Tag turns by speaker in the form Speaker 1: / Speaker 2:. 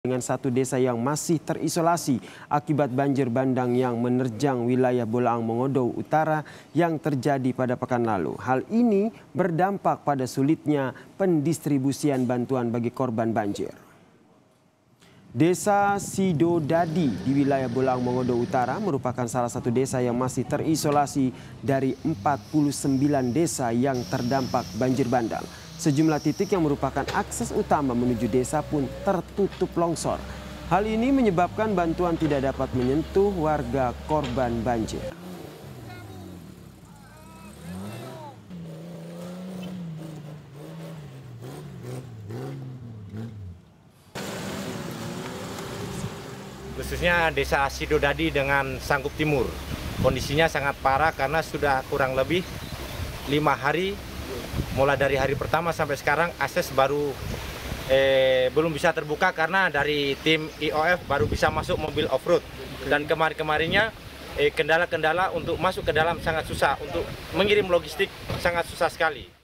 Speaker 1: Dengan satu desa yang masih terisolasi akibat banjir bandang yang menerjang wilayah Bolaang Mongodo Utara yang terjadi pada pekan lalu. Hal ini berdampak pada sulitnya pendistribusian bantuan bagi korban banjir. Desa Sidodadi di wilayah Bolaang Mongodo Utara merupakan salah satu desa yang masih terisolasi dari 49 desa yang terdampak banjir bandang. Sejumlah titik yang merupakan akses utama menuju desa pun tertutup longsor. Hal ini menyebabkan bantuan tidak dapat menyentuh warga korban banjir.
Speaker 2: Khususnya desa Sidodadi dengan Sanggup Timur. Kondisinya sangat parah karena sudah kurang lebih 5 hari, mulai dari hari pertama sampai sekarang akses belum bisa terbuka karena dari tim IOF baru bisa masuk mobil off-road. Dan kemarin-kemarinnya kendala-kendala untuk masuk ke dalam sangat susah, untuk mengirim logistik sangat susah sekali.